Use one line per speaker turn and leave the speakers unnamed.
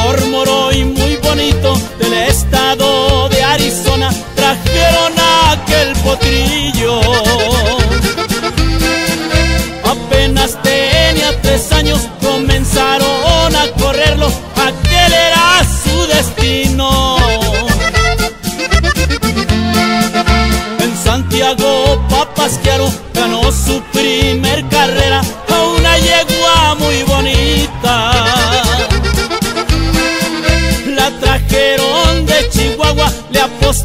moro y muy bonito del estado de Arizona, trajeron aquel potrillo. Apenas tenía 3 años, comenzaron a correrlo, aquel era su destino. En Santiago Papasquiaro ganó su primer carrera a una yegua muy bonita. La trajeron de Chihuahua, le apostó